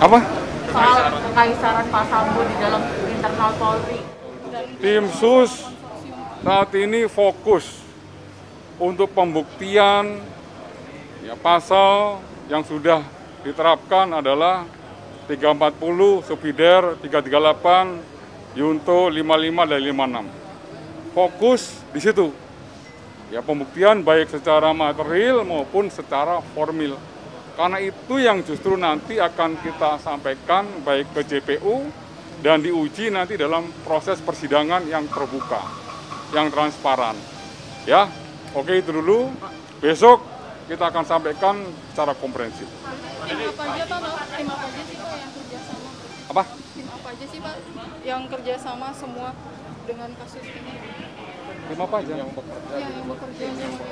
Apa? Soal kekaisaran Pak Sambo di dalam internal Polri. Tim SUS saat ini fokus untuk pembuktian pasal yang sudah diterapkan adalah 340, Subsidiar 338, Yunto 55 dan 56. Fokus di situ. Pembuktian baik secara material maupun secara formil. Karena itu yang justru nanti akan kita sampaikan baik ke JPU dan diuji nanti dalam proses persidangan yang terbuka, yang transparan. Oke, itu dulu. Besok kita akan sampaikan secara komprehensif. Tim apa aja Pak? Tim apa aja sih Pak yang kerjasama? Apa? Tim apa aja sih Pak yang kerjasama semua dengan kasus ini? Tim apa aja? Yang bekerja.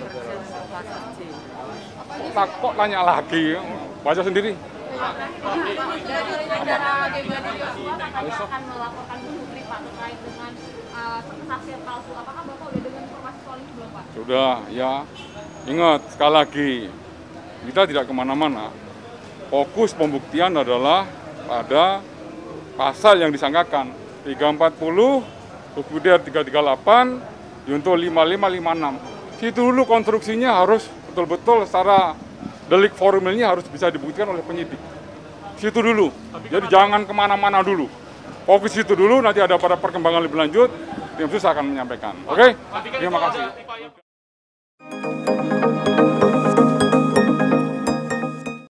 Kok tanya lagi? Baca sendiri. Dari rencana bagaimana Joshua katanya akan melaporkan Bu Putri Pak terkait dengan kesaksian palsu. Apakah Bapak udah dengar informasi soal ini belum Pak? Sudah, ya. Ingat, sekali lagi, kita tidak kemana-mana. Fokus pembuktian adalah pada pasal yang disangkakan. 340, Subsidiar 338, Yunto 5556. Situ dulu konstruksinya harus betul-betul secara delik formilnya harus bisa dibuktikan oleh penyidik. Situ dulu. Jadi jangan kemana-mana dulu. Fokus situ dulu, nanti ada pada perkembangan lebih lanjut, tim sus akan menyampaikan. Oke? Terima kasih.